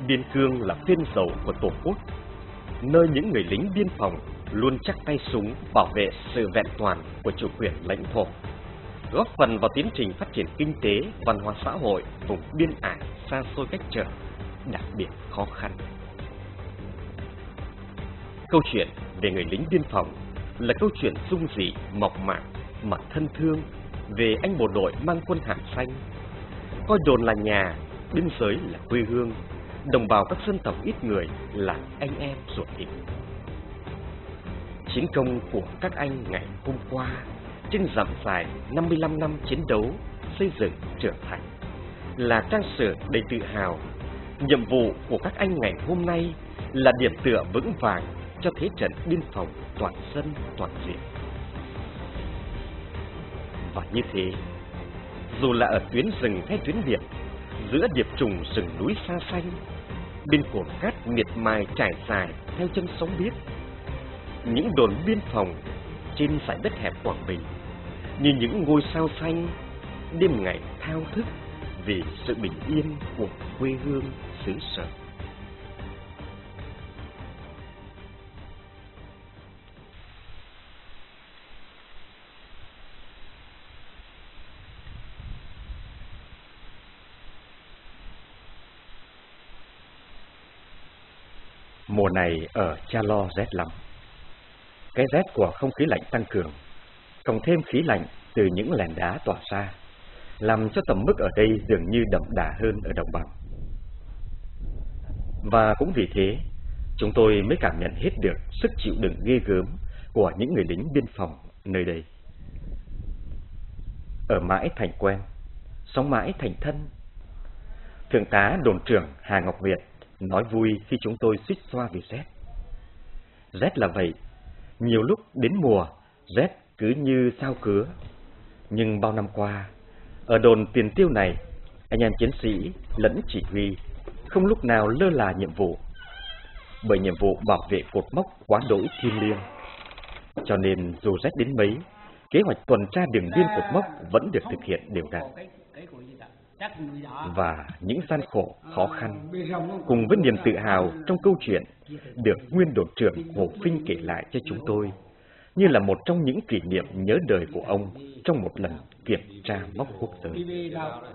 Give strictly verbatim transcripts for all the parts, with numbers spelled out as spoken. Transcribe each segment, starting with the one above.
Biên cương là phên dầu của Tổ quốc, nơi những người lính biên phòng luôn chắc tay súng bảo vệ sự vẹn toàn của chủ quyền lãnh thổ, góp phần vào tiến trình phát triển kinh tế, văn hóa xã hội vùng biên ải xa xôi cách trở, đặc biệt khó khăn. Câu chuyện về người lính biên phòng là câu chuyện dung dị, mộc mạc mà thân thương về anh bộ đội mang quân hàm xanh, coi đồn là nhà, biên giới là quê hương, đồng bào các dân tộc ít người là anh em ruột thịt. Chiến công của các anh ngày hôm qua trên dặm dài năm mươi lăm năm chiến đấu, xây dựng trưởng thành là trang sử đầy tự hào. Nhiệm vụ của các anh ngày hôm nay là điểm tựa vững vàng cho thế trận biên phòng toàn dân toàn diện. Và như thế, dù là ở tuyến rừng hay tuyến biển, giữa điệp trùng rừng núi xa xanh, bên cồn cát miệt mài trải dài theo chân sóng biếc, những đồn biên phòng trên dải đất hẹp Quảng Bình như những ngôi sao xanh đêm ngày thao thức vì sự bình yên của quê hương xứ sở. Mùa này ở Cha Lo rét lắm. Cái rét của không khí lạnh tăng cường, cộng thêm khí lạnh từ những làn đá tỏa ra, làm cho tầm mức ở đây dường như đậm đà hơn ở đồng bằng. Và cũng vì thế, chúng tôi mới cảm nhận hết được sức chịu đựng ghê gớm của những người lính biên phòng nơi đây. Ở mãi thành quen, sống mãi thành thân. Thượng tá đồn trưởng Hà Ngọc Việt nói vui khi chúng tôi suýt xoa vì rét. Rét là vậy, nhiều lúc đến mùa, rét cứ như sao cứa. Nhưng bao năm qua, ở đồn Tiền Tiêu này, anh em chiến sĩ lẫn chỉ huy không lúc nào lơ là nhiệm vụ. Bởi nhiệm vụ bảo vệ cột mốc quá đỗi thiêng liêng. Cho nên dù rét đến mấy, kế hoạch tuần tra đường biên cột mốc vẫn được thực hiện đều đặn. Và những gian khổ, khó khăn, cùng với niềm tự hào trong câu chuyện được nguyên đồn trưởng Hồ Phinh kể lại cho chúng tôi, như là một trong những kỷ niệm nhớ đời của ông trong một lần kiểm tra mốc quốc giới.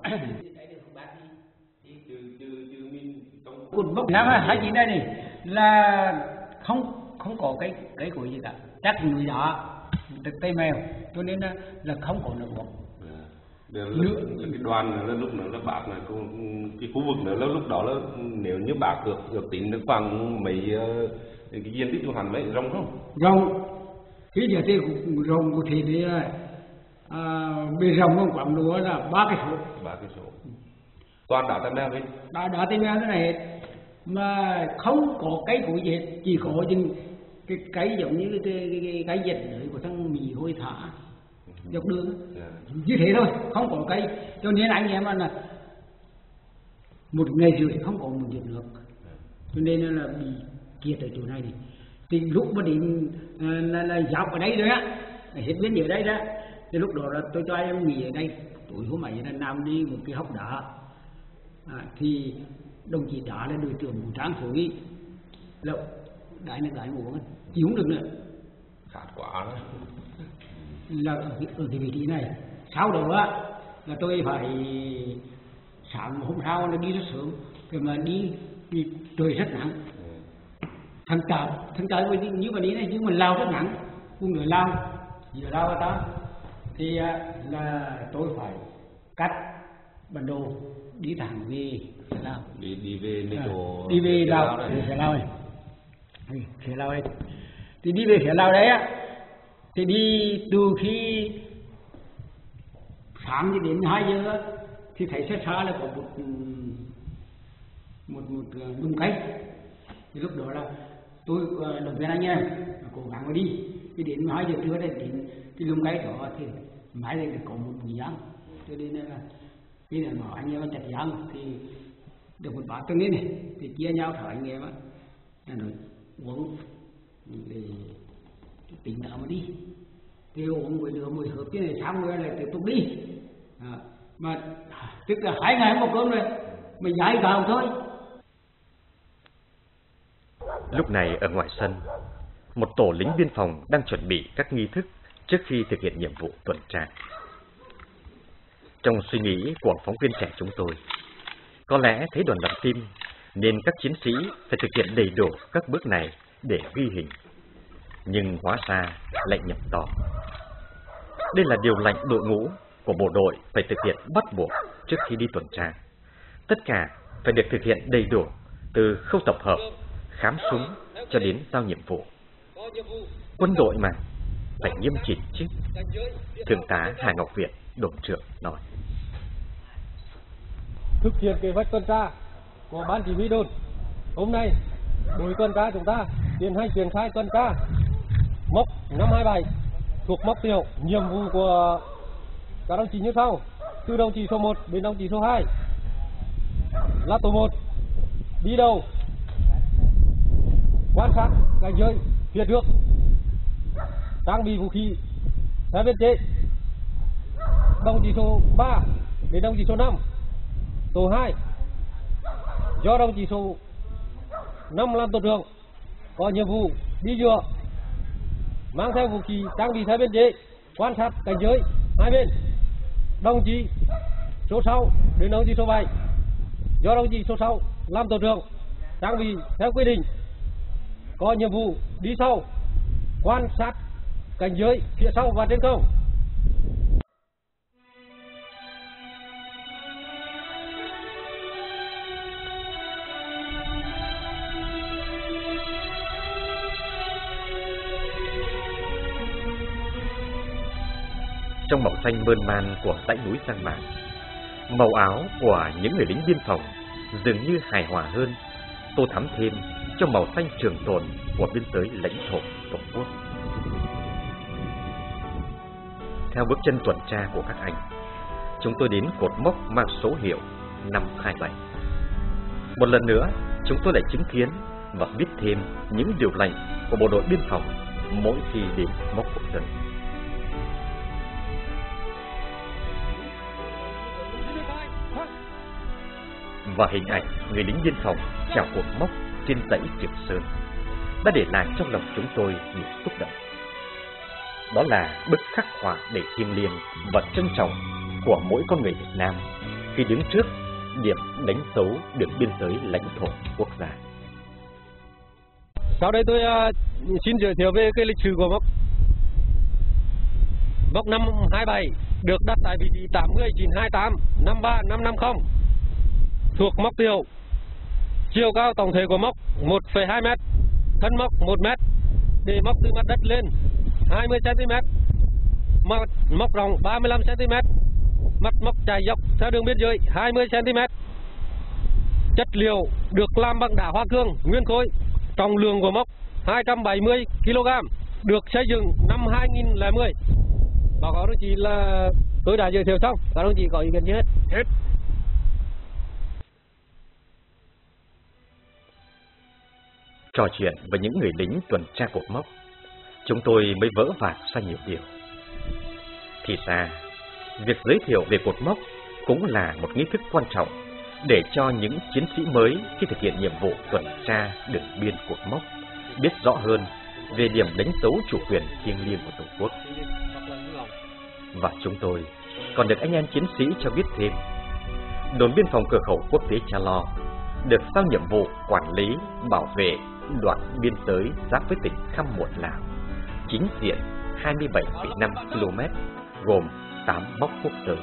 Cột mốc năm hai chín đây này là không không có cái cái của gì cả, chắc núi đá, cây mèo, cho nên là, là không có nước bọt. Nước cái đoàn là lúc nữa là bạc này cái khu vực nữa là lúc đó là nếu như bạc được được tính được khoảng mấy cái diện tích của hắn mấy rộng không? Rộng. Cái giờ thì rộng của thì thì à, bề rộng của quảng lúa là ba cái số. Ba cái số. Toàn đá tay mèo hết. Đá đá tay mèo thế này hết. Mà không có cái của gì hết, chỉ có những cái cái giống như cái cái cái, cái dịch đấy của thằng mì hôi thả dọc đường yeah. Như thế thôi, không có cây, cho nên anh em là một ngày rưỡi không có một giọt nước, cho nên là bị kiệt ở chỗ này đi. Thì lúc mà đến là, là dọc ở đây rồi á, hết bên ở đây đó, thì lúc đó là tôi cho anh em nghỉ ở đây. Tối hôm ấy là nằm đi một cái hốc đá, à, thì đồng chí đó là đội trưởng vũ trang phố đi, lậu đại là đại uống, chịu không được nữa, khát quá đó. Là ở cái, ở cái vị trí này. Sau đó á là tôi phải sáng hôm sau nó đi rất sớm, rồi mà đi, đi trời rất nắng. Thằng trời thằng trời với như mà đi này nhưng mà lao rất nắng, cùng người lao giờ lao ra ta thì là tôi phải cắt bản đồ đi thẳng về Sẽ Lao, đi đi về nơi chỗ đi về Lào, về Sẽ Lao này, Sẽ Lao đây, thì đi về Sẽ Lao đấy á. Thì đi từ khi sáng cho đến hai giờ thì thấy xa xa là có một một một đùng cây. Thì lúc đó là tôi động viên anh em cố gắng mà đi. Thì đến hai giờ trưa này đến cái lùm cây đó thì mãi đây có một bụi giang. Cho nên là khi là bảo anh em chặt giang thì được một bát tương này thì chia nhau thở anh em á, rồi uống để tính nào mà đi. Thì uống với lửa mùi hợp cái này xong rồi lại tiếp tục đi, à, mà tức là hai ngày một cơm rồi mình giải vào thôi. Lúc này ở ngoài sân, một tổ lính biên phòng đang chuẩn bị các nghi thức trước khi thực hiện nhiệm vụ tuần tra. Trong suy nghĩ của phóng viên trẻ chúng tôi, có lẽ thấy đoàn làm phim nên các chiến sĩ phải thực hiện đầy đủ các bước này để ghi hình. Nhưng hóa ra lại nhầm to. Đây là điều lệnh đội ngũ của bộ đội phải thực hiện bắt buộc trước khi đi tuần tra. Tất cả phải được thực hiện đầy đủ, từ khâu tập hợp, khám súng cho đến giao nhiệm vụ. Quân đội mà, phải nghiêm chỉnh chứ. Thượng tá Hà Ngọc Việt, đồn trưởng nói. Thực hiện kế hoạch tuần tra của ban chỉ huy đồn. Hôm nay, đội tuần tra chúng ta tiến hành triển khai tuần tra mốc năm hai bảy thuộc mốc tiểu. Nhiệm vụ của các đồng chí như sau: từ đồng chí số một đến đồng chí số hai là tổ một đi đầu quan sát cảnh giới phía trước, trang bị vũ khí theo biên chế. Đồng chí số ba đến đồng chí số năm, tổ hai do đồng chí số năm làm tổ trưởng, có nhiệm vụ đi dựa, mang theo vũ khí trang bị theo biên chế, quan sát cảnh giới hai bên. Đồng chí số sáu đến đồng chí số bảy do đồng chí số sáu làm tổ trưởng, trang bị theo quy định, có nhiệm vụ đi sau, quan sát cảnh giới phía sau và trên không. Trong màu xanh mơn man của dãy núi Sang Mạc, màu áo của những người lính biên phòng dường như hài hòa hơn, tô thắm thêm cho màu xanh trường tồn của biên giới lãnh thổ Tổ quốc. Theo bước chân tuần tra của các anh, chúng tôi đến cột mốc mang số hiệu năm hai bảy. Một lần nữa, chúng tôi lại chứng kiến và biết thêm những điều lệnh của bộ đội biên phòng mỗi khi đến mốc quốc giới. Và hình ảnh người lính biên phòng chào cột mốc trên dãy Trường Sơn đã để lại trong lòng chúng tôi những xúc động. Đó là bức khắc họa đầy thiêng liêng và trân trọng của mỗi con người Việt Nam khi đứng trước điểm đánh dấu đường biên giới lãnh thổ quốc gia. Sau đây tôi uh, xin giới thiệu về cái lịch sử của mốc. Mốc năm hai bảy được đặt tại vị trí tám mươi chín hai tám năm ba năm năm không, thuộc mốc tiểu. Chiều cao tổng thể của mốc một phẩy hai mét, thân mốc một mét, để mốc từ mặt đất lên hai mươi xăng ti mét, mặt mốc rộng ba mươi lăm xăng ti mét, mặt mốc chạy dọc theo đường biên giới hai mươi xăng ti mét. Chất liệu được làm bằng đá hoa cương nguyên khối, trọng lượng của mốc hai trăm bảy mươi ki lô gam, được xây dựng năm hai nghìn không trăm mười. Báo cáo đồng chí là tôi đã giới thiệu xong, các đồng chí có ý kiến gì hết? Hết. Trò chuyện với những người lính tuần tra cột mốc, chúng tôi mới vỡ vạc ra nhiều điều. Thì ra, việc giới thiệu về cột mốc cũng là một nghi thức quan trọng để cho những chiến sĩ mới khi thực hiện nhiệm vụ tuần tra đường biên cột mốc biết rõ hơn về điểm đánh dấu chủ quyền thiêng liêng của Tổ quốc. Và chúng tôi còn được anh em chiến sĩ cho biết thêm, đồn biên phòng cửa khẩu quốc tế Cha Lo được giao nhiệm vụ quản lý, bảo vệ đoạn biên giới giáp với tỉnh Khăm Muộn, Lào, chính diện hai mươi bảy phẩy năm ki lô mét, gồm tám mốc quốc giới.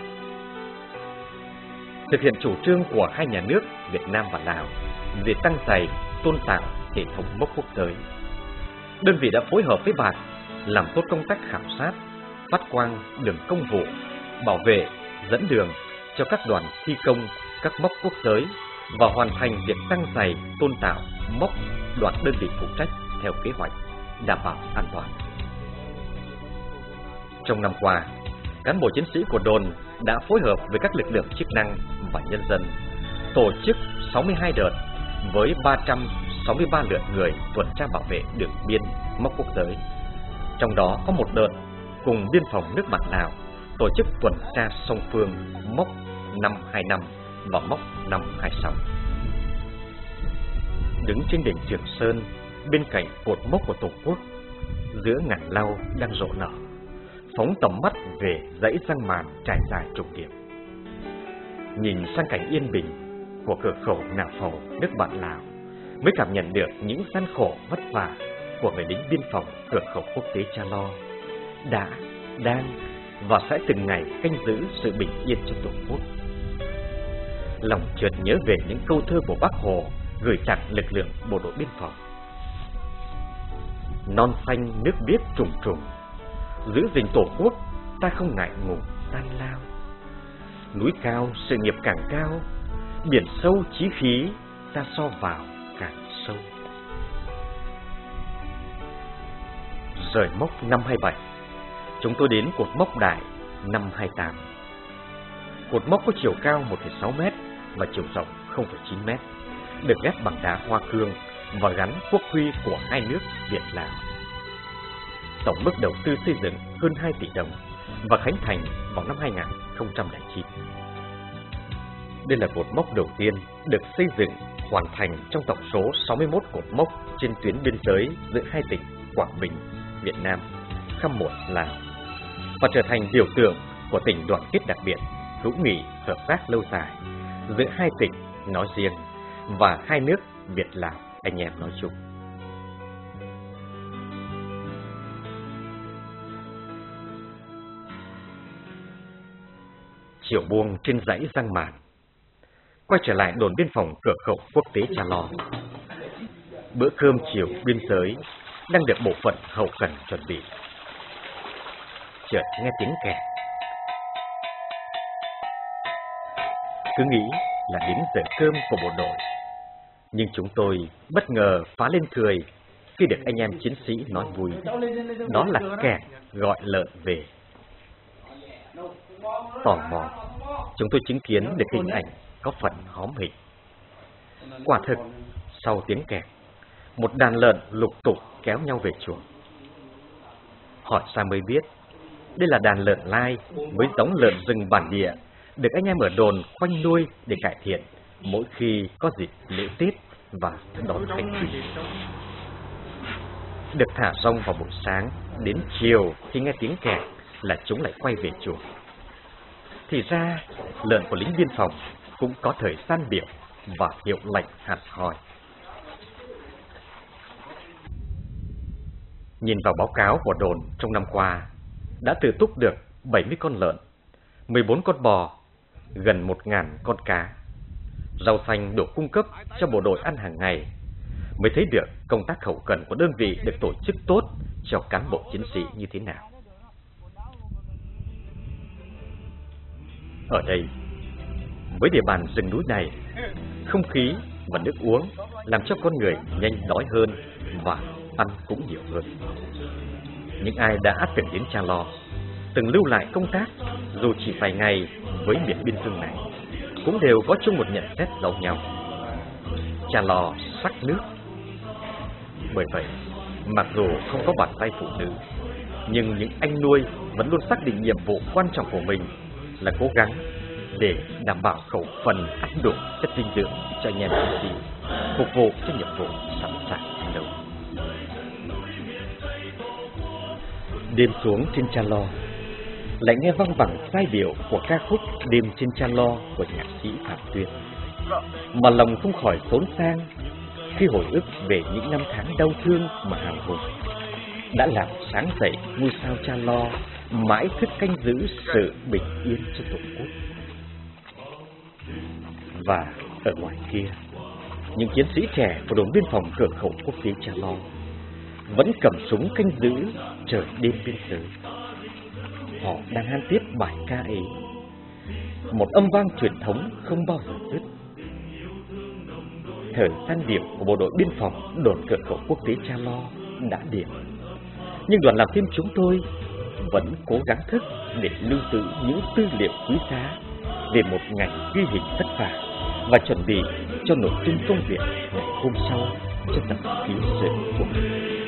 Thực hiện chủ trương của hai nhà nước Việt Nam và Lào về tăng dày, tôn tạo hệ thống mốc quốc giới, đơn vị đã phối hợp với bạn làm tốt công tác khảo sát, phát quang đường công vụ, bảo vệ, dẫn đường cho các đoàn thi công các mốc quốc giới và hoàn thành việc tăng dày, tôn tạo mốc đoạn đơn vị phụ trách theo kế hoạch, đảm bảo an toàn. Trong năm qua, cán bộ chiến sĩ của đồn đã phối hợp với các lực lượng chức năng và nhân dân tổ chức sáu mươi hai đợt với ba trăm sáu mươi ba lượt người tuần tra bảo vệ đường biên mốc quốc giới. Trong đó có một đợt cùng biên phòng nước bạn Lào tổ chức tuần tra song phương mốc năm hai năm và mốc năm hai sáu. đứng trên đỉnh Trường Sơn, bên cạnh cột mốc của Tổ quốc, giữa ngàn lau đang rộ nở, phóng tầm mắt về dãy răng màn trải dài trùng điệp. Nhìn sang cảnh yên bình của cửa khẩu Nà Phầu, nước bạn Lào, mới cảm nhận được những gian khổ vất vả của người lính biên phòng cửa khẩu quốc tế Cha Lo đã, đang và sẽ từng ngày canh giữ sự bình yên cho Tổ quốc. Lòng chợt nhớ về những câu thơ của Bác Hồ gửi tặng lực lượng bộ đội biên phòng: non xanh nước biếc trùng trùng, giữ gìn Tổ quốc ta không ngại ngùng tan lao. Núi cao sự nghiệp càng cao, biển sâu chí khí ta so vào càng sâu. Rời mốc năm hai bảy, chúng tôi đến cột mốc đại năm hai tám. Cột mốc có chiều cao một phẩy sáu mét và chiều rộng không phẩy chín mét, được ghép bằng đá hoa cương và gắn quốc huy của hai nước Việt Lào. Tổng mức đầu tư xây dựng hơn hai tỷ đồng và khánh thành vào năm hai nghìn không trăm lẻ chín. Đây là cột mốc đầu tiên được xây dựng hoàn thành trong tổng số sáu mươi mốt cột mốc trên tuyến biên giới giữa hai tỉnh Quảng Bình, Việt Nam, Khăm Muộn, Lào, và trở thành biểu tượng của tình đoàn kết đặc biệt, hữu nghị, hợp tác lâu dài giữa hai tỉnh nói riêng và hai nước Việt Lào anh em nói chung. Chiều buông trên dãy răng màn, quay trở lại đồn biên phòng cửa khẩu quốc tế Cha Lo. Bữa cơm chiều biên giới đang được bộ phận hậu cần chuẩn bị. Chợt nghe tiếng kèn, cứ nghĩ là đến giờ cơm của bộ đội, nhưng chúng tôi bất ngờ phá lên cười khi được anh em chiến sĩ nói vui. Đó là kèn gọi lợn về. Tò mò, chúng tôi chứng kiến được hình ảnh có phần hóm hình. Quả thực, sau tiếng kèn, một đàn lợn lục tục kéo nhau về chuồng. Hỏi ra mới biết, đây là đàn lợn lai với giống lợn rừng bản địa, được anh em ở đồn khoanh nuôi để cải thiện mỗi khi có dịp lễ Tết và đón khách quý. Được thả rong vào buổi sáng, đến chiều khi nghe tiếng kèn là chúng lại quay về chuồng. Thì ra, lợn của lính biên phòng cũng có thời gian biểu và hiệu lệnh hẳn hoi. Nhìn vào báo cáo của đồn trong năm qua, đã tự túc được bảy mươi con lợn, mười bốn con bò, gần một nghìn con cá. Rau xanh được cung cấp cho bộ đội ăn hàng ngày, mới thấy được công tác hậu cần của đơn vị được tổ chức tốt cho cán bộ chiến sĩ như thế nào. Ở đây, với địa bàn rừng núi này, không khí và nước uống làm cho con người nhanh đói hơn và ăn cũng nhiều hơn. Những ai đã từng đến Cha Lo, từng lưu lại công tác, dù chỉ vài ngày với miền biên cương này, cũng đều có chung một nhận xét giống nhau: Cha Lo sắc nước. Bởi vậy, mặc dù không có bàn tay phụ nữ, nhưng những anh nuôi vẫn luôn xác định nhiệm vụ quan trọng của mình là cố gắng để đảm bảo khẩu phần ăn đủ chất dinh dưỡng cho anh em chiến sĩ, phục vụ cho nhiệm vụ sẵn sàng chiến đấu. Đêm xuống trên Cha Lo, lại nghe văng vẳng giai điệu của ca khúc Đêm trên Cha Lo của nhạc sĩ Phạm Tuyên, mà lòng không khỏi xốn sang khi hồi ức về những năm tháng đau thương mà hào hùng đã làm sáng dậy ngôi sao Cha Lo mãi thức canh giữ sự bình yên cho Tổ quốc. Và ở ngoài kia, những chiến sĩ trẻ của đồn biên phòng cửa khẩu quốc tế Cha Lo vẫn cầm súng canh giữ trời đêm biên giới. Họ đang hát tiếp bài ca ấy, một âm vang truyền thống không bao giờ dứt. Thời gian điểm của bộ đội biên phòng đồn cửa khẩu quốc tế Cha Lo đã điểm, nhưng đoàn làm phim chúng tôi vẫn cố gắng thức để lưu giữ những tư liệu quý giá về một ngày ghi hình vất vả và chuẩn bị cho nội dung công việc ngày hôm sau cho tập ký sự của mình.